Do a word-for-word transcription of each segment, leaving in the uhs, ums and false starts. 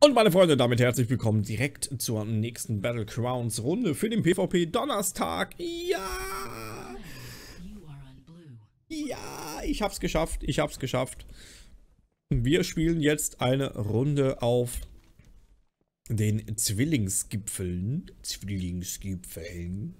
Und meine Freunde, damit herzlich willkommen direkt zur nächsten Battlegrounds Runde für den PvP Donnerstag. Ja! Ja, ich hab's geschafft, ich hab's geschafft. Wir spielen jetzt eine Runde auf den Zwillingsgipfeln. Zwillingsgipfeln.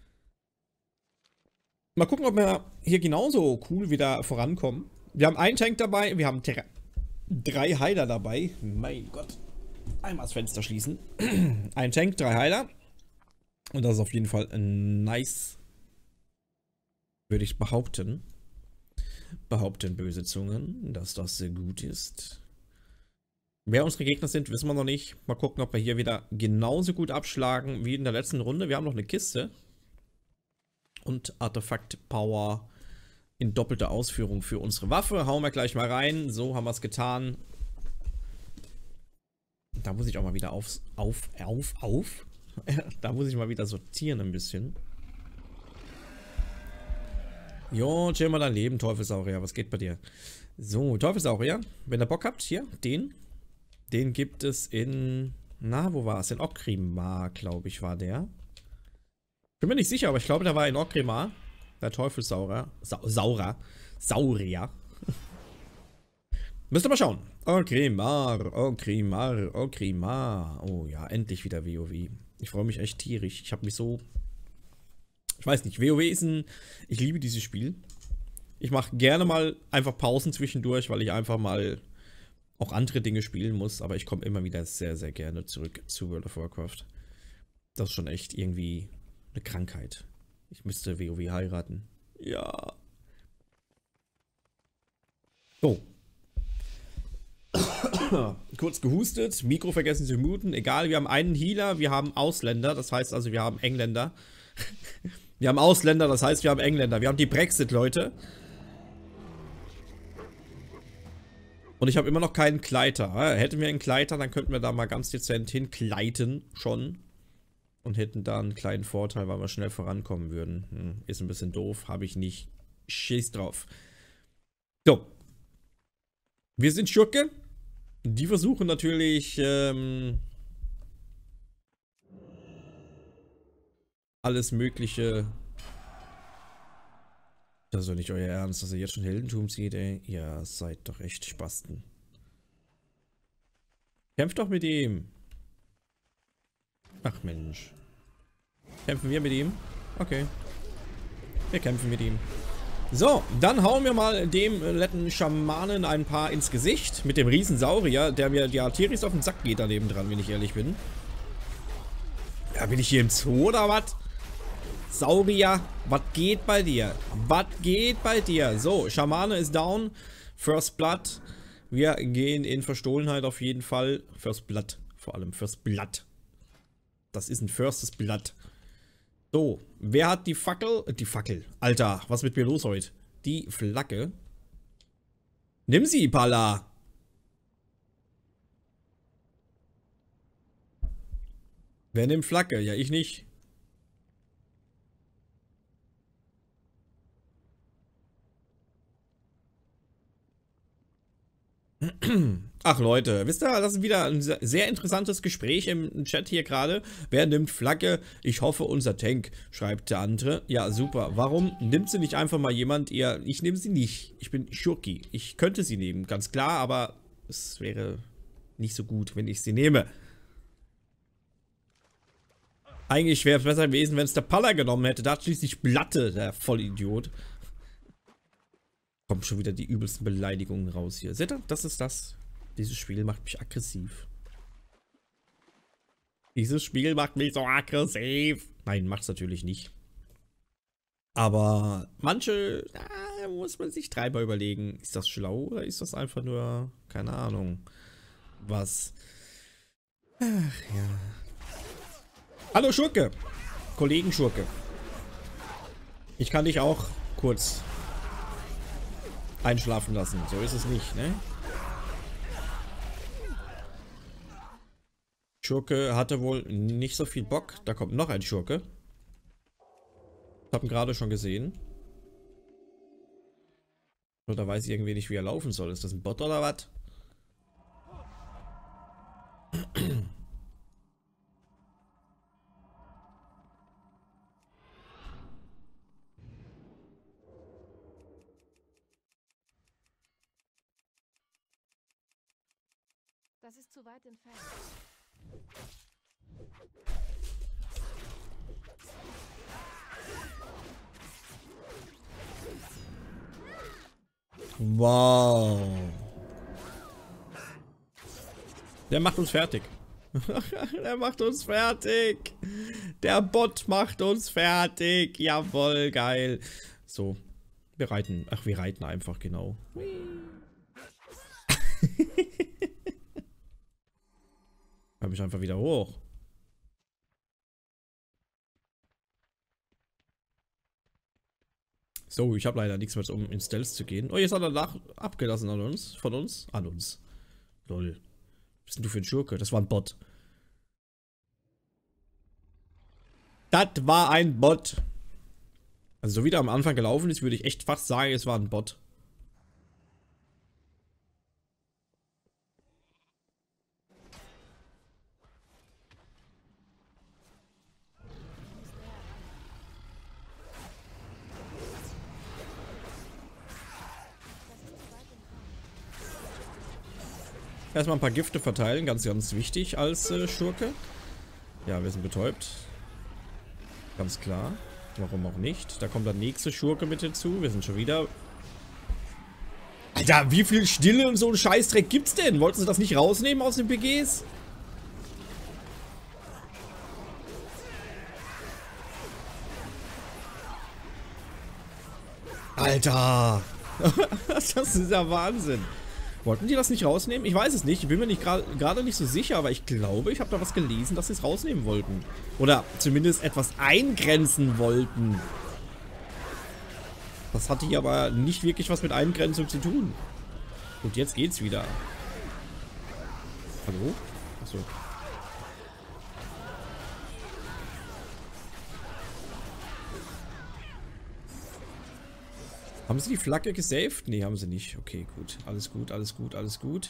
Mal gucken, ob wir hier genauso cool wieder vorankommen. Wir haben einen Tank dabei, wir haben drei Heiler dabei. Mein Gott. Einmal das Fenster schließen. Ein Tank, drei Heiler. Und das ist auf jeden Fall nice. Würde ich behaupten. Behaupten böse Zungen, dass das sehr gut ist. Wer unsere Gegner sind, wissen wir noch nicht. Mal gucken, ob wir hier wieder genauso gut abschlagen wie in der letzten Runde. Wir haben noch eine Kiste. Und Artefakt Power in doppelter Ausführung für unsere Waffe. Hauen wir gleich mal rein. So haben wir es getan. Da muss ich auch mal wieder auf, auf, auf, auf. Da muss ich mal wieder sortieren ein bisschen. Jo, chill mal dein Leben, Teufelssaurier. Was geht bei dir? So, Teufelssaurier. Wenn ihr Bock habt, hier, den. Den gibt es in... Na, wo war es? In Orgrimmar, glaube ich, war der. Bin mir nicht sicher, aber ich glaube, der war in Orgrimmar. Der Teufelssaurier. Sa Saurer. Saurier. Müsst ihr mal schauen. Orgrimmar, Orgrimmar, Orgrimmar. Oh ja, endlich wieder WoW. Ich freue mich echt tierisch. Ich habe mich so... Ich weiß nicht, WoW ist ein... Ich liebe dieses Spiel. Ich mache gerne mal einfach Pausen zwischendurch, weil ich einfach mal auch andere Dinge spielen muss. Aber ich komme immer wieder sehr, sehr gerne zurück zu World of Warcraft. Das ist schon echt irgendwie eine Krankheit. Ich müsste WoW heiraten. Ja. So. Kurz gehustet, Mikro vergessen zu muten, egal, wir haben einen Healer, wir haben Ausländer, das heißt also, wir haben Engländer. Wir haben Ausländer, das heißt, wir haben Engländer. Wir haben die Brexit-Leute. Und ich habe immer noch keinen Gleiter. Hätten wir einen Gleiter, dann könnten wir da mal ganz dezent hinkleiten schon. Und hätten da einen kleinen Vorteil, weil wir schnell vorankommen würden. Hm, ist ein bisschen doof, habe ich nicht. Schiss drauf. So. Wir sind Schurke. Die versuchen natürlich, ähm, alles Mögliche. Das ist doch nicht euer Ernst, dass ihr jetzt schon Heldentum sieht, ey. Ja, seid doch echt Spasten. Kämpft doch mit ihm. Ach Mensch. Kämpfen wir mit ihm? Okay. Wir kämpfen mit ihm. So, dann hauen wir mal dem netten Schamanen ein paar ins Gesicht. Mit dem Riesensaurier, der mir die Arteries auf den Sack geht daneben dran, wenn ich ehrlich bin. Ja, bin ich hier im Zoo oder was? Saurier, was geht bei dir? Was geht bei dir? So, Schamane ist down. First Blood. Wir gehen in Verstohlenheit auf jeden Fall. First Blood, vor allem. First Blood. Das ist ein Firstes Blood. So, wer hat die Fackel? Die Fackel. Alter, was ist mit mir los heute? Die Flagge. Nimm sie, Palla. Wer nimmt Flagge? Ja, ich nicht. Ach Leute, wisst ihr, das ist wieder ein sehr interessantes Gespräch im Chat hier gerade. Wer nimmt Flagge? Ich hoffe unser Tank, schreibt der andere. Ja, super. Warum nimmt sie nicht einfach mal jemand? Ihr, ich nehme sie nicht. Ich bin Schurki. Ich könnte sie nehmen, ganz klar, aber es wäre nicht so gut, wenn ich sie nehme. Eigentlich wäre es besser gewesen, wenn es der Palla genommen hätte. Da hat schließlich Blatte, der Vollidiot. Kommt schon wieder die übelsten Beleidigungen raus hier. Seht ihr? Das ist das. Dieses Spiel macht mich aggressiv. Dieses Spiel macht mich so aggressiv. Nein, macht's natürlich nicht. Aber manche, da muss man sich dreimal überlegen. Ist das schlau oder ist das einfach nur, keine Ahnung, was? Ach ja. Hallo Schurke. Kollegen Schurke. Ich kann dich auch kurz einschlafen lassen. So ist es nicht, ne? Schurke hatte wohl nicht so viel Bock. Da kommt noch ein Schurke. Ich habe ihn gerade schon gesehen. Oder weiß ich irgendwie nicht, wie er laufen soll. Ist das ein Bot oder was? Das ist zu weit entfernt. Wow. Der macht uns fertig. Der macht uns fertig. Der Bot macht uns fertig. Jawohl, geil. So, wir reiten. Ach, wir reiten einfach, genau. Komm ich einfach wieder hoch. So, ich habe leider nichts mehr, um in Stealth zu gehen. Oh, jetzt hat er nach abgelassen an uns. Von uns. An uns. Lol. Was bist denn du für ein Schurke? Das war ein Bot. Das war ein Bot. Also so wie der am Anfang gelaufen ist, würde ich echt fast sagen, es war ein Bot. Erstmal ein paar Gifte verteilen, ganz, ganz wichtig als äh, Schurke. Ja, wir sind betäubt. Ganz klar. Warum auch nicht? Da kommt der nächste Schurke mit hinzu. Wir sind schon wieder... Alter, wie viel Stille und so ein Scheißdreck gibt's denn? Wollten sie das nicht rausnehmen aus den P Gs? Alter! Das ist ja Wahnsinn. Wollten die das nicht rausnehmen? Ich weiß es nicht. Ich bin mir nicht gerade nicht so sicher, aber ich glaube, ich habe da was gelesen, dass sie es rausnehmen wollten. Oder zumindest etwas eingrenzen wollten. Das hatte hier aber nicht wirklich was mit Eingrenzung zu tun. Und jetzt geht's wieder. Hallo? Achso. Haben sie die Flagge gesaved? Nee, haben sie nicht. Okay, gut. Alles gut, alles gut, alles gut.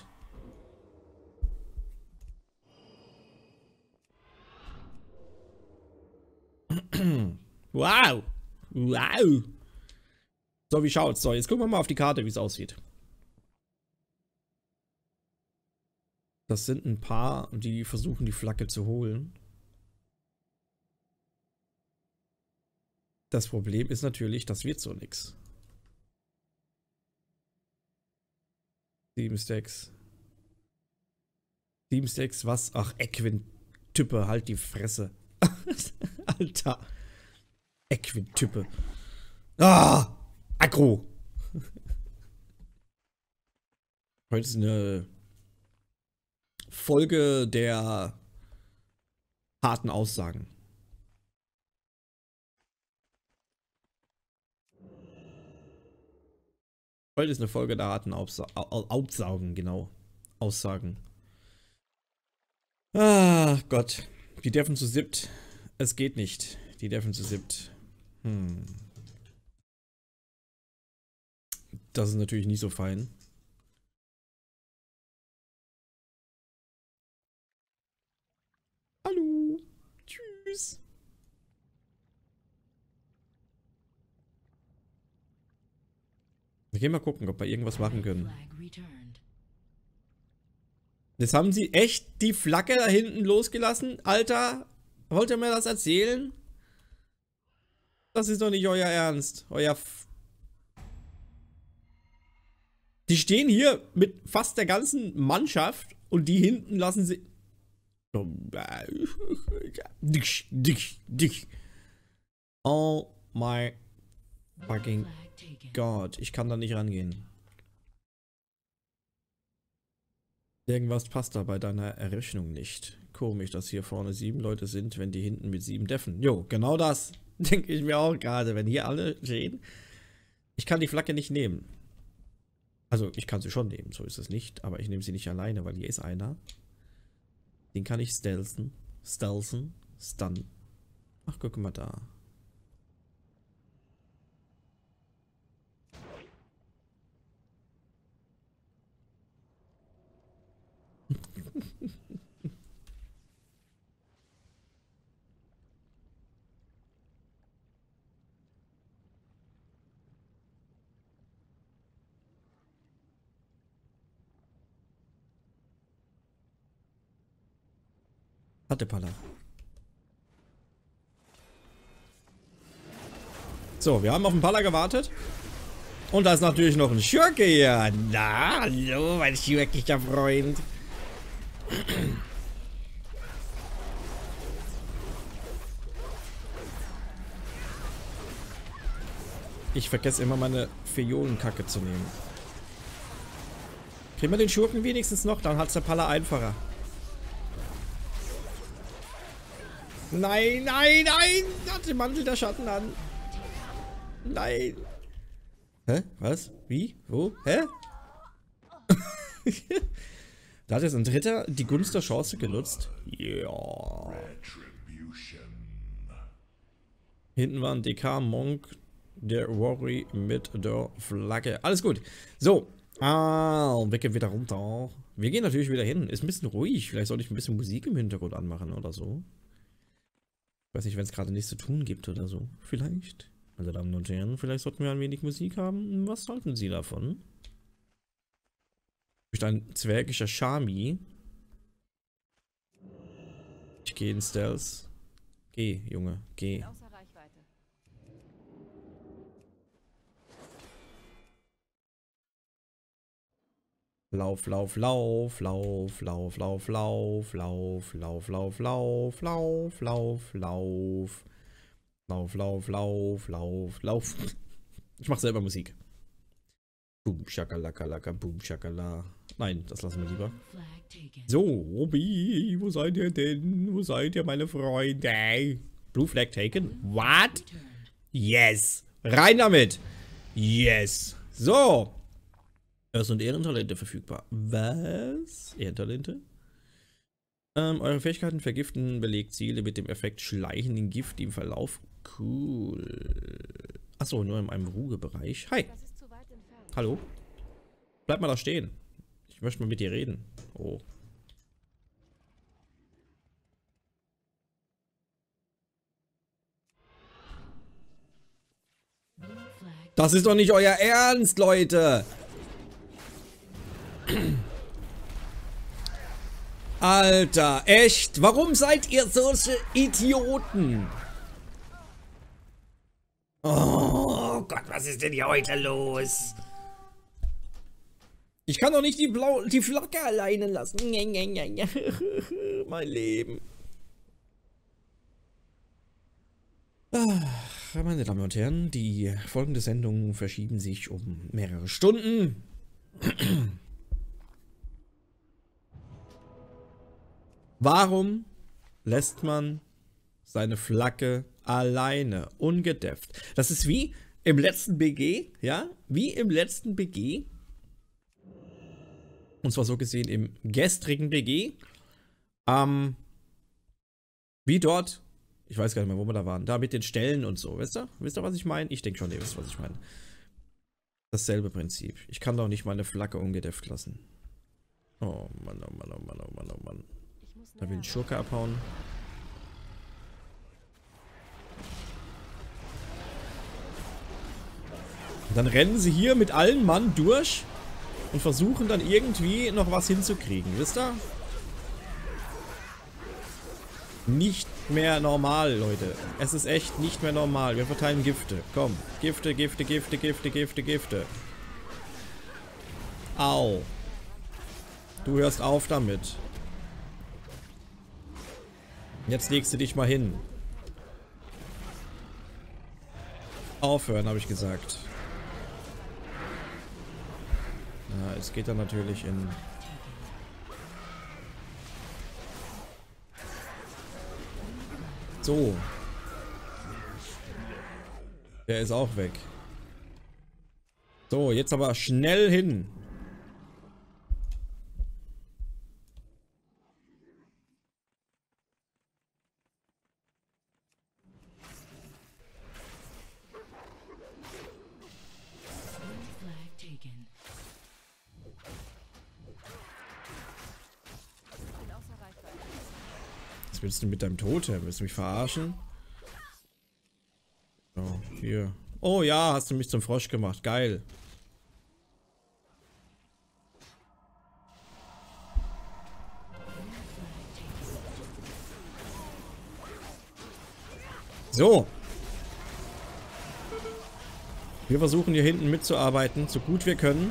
Wow. Wow. So, wie schaut's? So, jetzt gucken wir mal auf die Karte, wie es aussieht. Das sind ein paar, die versuchen, die Flagge zu holen. Das Problem ist natürlich, das wird so nix. Sieben Stacks. Sieben Stacks, was? Ach, Equin-Type, halt die Fresse. Alter. Equin-Type. Ah! Aggro! Heute ist eine Folge der harten Aussagen. Heute ist eine Folge der harten Aufsa Aussagen, genau. Aussagen. Ah, Gott. Die Deffen zu siebt. Es geht nicht. Die Deffen zu siebt. Hm. Das ist natürlich nicht so fein. Hallo. Tschüss. Wir gehen mal gucken, ob wir irgendwas machen können. Jetzt haben sie echt die Flagge da hinten losgelassen? Alter, wollt ihr mir das erzählen? Das ist doch nicht euer Ernst. Euer F Die stehen hier mit fast der ganzen Mannschaft und die hinten lassen sie... Dich, dich, dich. Oh my fucking God. Ich kann da nicht rangehen. Irgendwas passt da bei deiner Errechnung nicht. Komisch, dass hier vorne sieben Leute sind, wenn die hinten mit sieben deffen. Jo, genau das denke ich mir auch gerade, wenn hier alle stehen. Ich kann die Flagge nicht nehmen. Also, ich kann sie schon nehmen, so ist es nicht. Aber ich nehme sie nicht alleine, weil hier ist einer. Den kann ich stealthen. Stealthen. Stun. Ach, guck mal da. Hatte Palla. So, wir haben auf den Palla gewartet. Und da ist natürlich noch ein Schurke hier. Na, hallo, mein schurkischer Freund. Ich vergesse immer meine Fiolenkacke zu nehmen. Kriegen wir den Schurken wenigstens noch? Dann hat's der Palla einfacher. Nein, nein, nein! Hat den Mantel der Schatten an. Nein. Hä? Was? Wie? Wo? Hä? Da hat jetzt ein Dritter die Gunst der Chance genutzt. Ja. Hinten war ein D K Monk, der Worry mit der Flagge. Alles gut. So. Ah, wir gehen wieder runter. Wir gehen natürlich wieder hin. Ist ein bisschen ruhig. Vielleicht sollte ich ein bisschen Musik im Hintergrund anmachen oder so. Ich weiß nicht, wenn es gerade nichts zu tun gibt oder so. Vielleicht. Meine Damen und Herren, vielleicht sollten wir ein wenig Musik haben. Was halten Sie davon? Durch ein zwergischer Shami. Ich gehe in Stealth. Geh, Junge, geh. Lauf, lauf, lauf, lauf, lauf, lauf, lauf, lauf, lauf, lauf, lauf, lauf, lauf, lauf. Lauf, lauf, lauf, lauf, lauf. Ich mach selber Musik. Boom, shakalaka, laka, boom, shakala. Nein, das lassen wir lieber. So, Obi, wo seid ihr denn? Wo seid ihr, meine Freunde? Blue Flag taken? What? Yes. Rein damit. Yes. So. Es sind Ehrentalente verfügbar. Was? Ehrentalente? Ähm, eure Fähigkeiten vergiften belegt Ziele mit dem Effekt schleichenden Gift im Verlauf. Cool. Achso, nur in einem Ruhebereich. Hi. Hallo. Bleib mal da stehen. Ich möchte mal mit dir reden. Oh. Das ist doch nicht euer Ernst, Leute. Alter, echt? Warum seid ihr solche Idioten? Oh Gott, was ist denn hier heute los? Ich kann doch nicht die, Blau die Flagge alleine lassen. Mein Leben. Ach, meine Damen und Herren, die folgende Sendung verschieben sich um mehrere Stunden. Warum lässt man seine Flagge alleine, ungedefft? Das ist wie im letzten B G, ja? Wie im letzten B G. Und zwar so gesehen im gestrigen B G. Ähm, wie dort, ich weiß gar nicht mehr, wo wir da waren, da mit den Stellen und so, wisst ihr? Wisst ihr, was ich meine? Ich denke schon, ihr wisst, was ich meine. Dasselbe Prinzip. Ich kann doch nicht meine Flagge ungedefft lassen. Oh Mann, oh Mann, oh Mann, oh Mann, oh Mann. Da will ein Schurke abhauen. Und dann rennen sie hier mit allen Mann durch und versuchen dann irgendwie noch was hinzukriegen, wisst ihr? Nicht mehr normal, Leute. Es ist echt nicht mehr normal. Wir verteilen Gifte. Komm. Gifte, Gifte, Gifte, Gifte, Gifte, Gifte. Au. Du hörst auf damit. Jetzt legst du dich mal hin. Aufhören, habe ich gesagt. Ja, es geht dann natürlich in... So. Der ist auch weg. So, jetzt aber schnell hin. Was willst du mit deinem Totem? Willst du mich verarschen? Oh, hier. Oh ja, hast du mich zum Frosch gemacht. Geil. So. Wir versuchen hier hinten mitzuarbeiten, so gut wir können.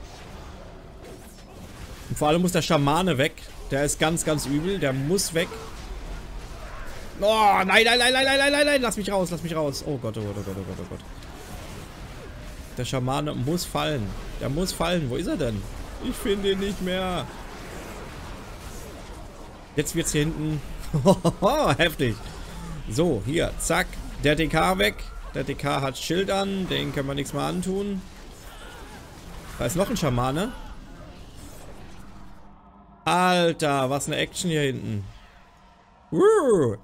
Und vor allem muss der Schamane weg. Der ist ganz, ganz übel. Der muss weg. Oh, nein, nein, nein, nein, nein, nein, nein, nein. Lass mich raus, lass mich raus. Oh Gott, oh Gott, oh Gott, oh Gott, oh Gott. Der Schamane muss fallen. Der muss fallen. Wo ist er denn? Ich finde ihn nicht mehr. Jetzt wird's hier hinten. Heftig. So, hier, zack. Der D K weg. Der D K hat Schild an. Den können wir nichts mehr antun. Da ist noch ein Schamane. Alter, was eine Action hier hinten. Uh.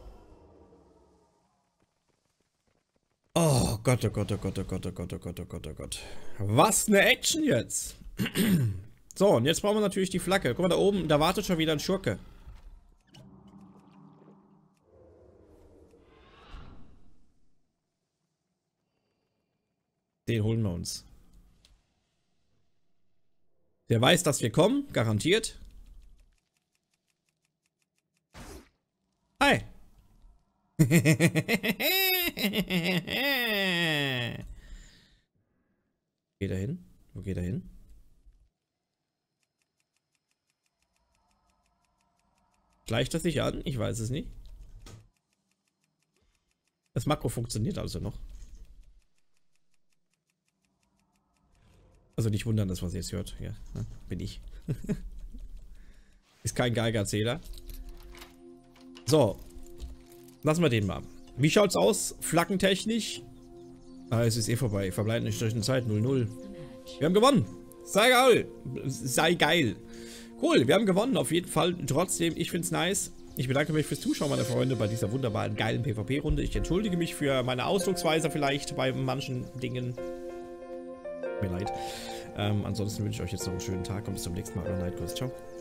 Oh Gott, oh Gott, oh Gott, oh Gott, oh Gott, oh Gott, oh Gott, oh Gott. Was eine Action jetzt. So, und jetzt brauchen wir natürlich die Flagge. Guck mal da oben, da wartet schon wieder ein Schurke. Den holen wir uns. Der weiß, dass wir kommen, garantiert. Hi. Geht er hin? Wo geht er hin? Gleicht das sich an? Ich weiß es nicht. Das Makro funktioniert also noch. Also nicht wundern, das was ihr jetzt hört. Ja, ne? Bin ich. Ist kein Geigerzähler. So. Lassen wir den mal. Wie schaut's aus? Flaggentechnisch? Ah, es ist eh vorbei. Verbleibende Zwischenzeit null null. Wir haben gewonnen. Sei geil. Sei geil. Cool, wir haben gewonnen. Auf jeden Fall. Trotzdem, ich find's nice. Ich bedanke mich fürs Zuschauen, meine Freunde, bei dieser wunderbaren, geilen PvP-Runde. Ich entschuldige mich für meine Ausdrucksweise vielleicht bei manchen Dingen. Mir leid. Ähm, ansonsten wünsche ich euch jetzt noch einen schönen Tag und bis zum nächsten Mal. Euer Nightghost. Ciao.